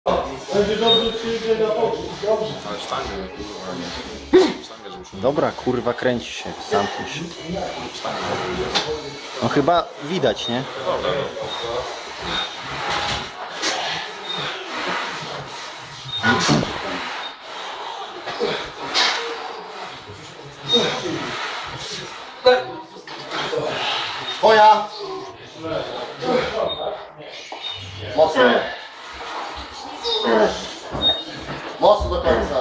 Będzie dobrze przyjdzie na oczy. Dobrze. Ale sztangę, kurwa, nie. Sztangę, żeby się... Dobra, kurwa, kręci się, zamknij się. Sztangę No chyba widać, nie? Dobra, Twoja! Mocno. Mocno do końca.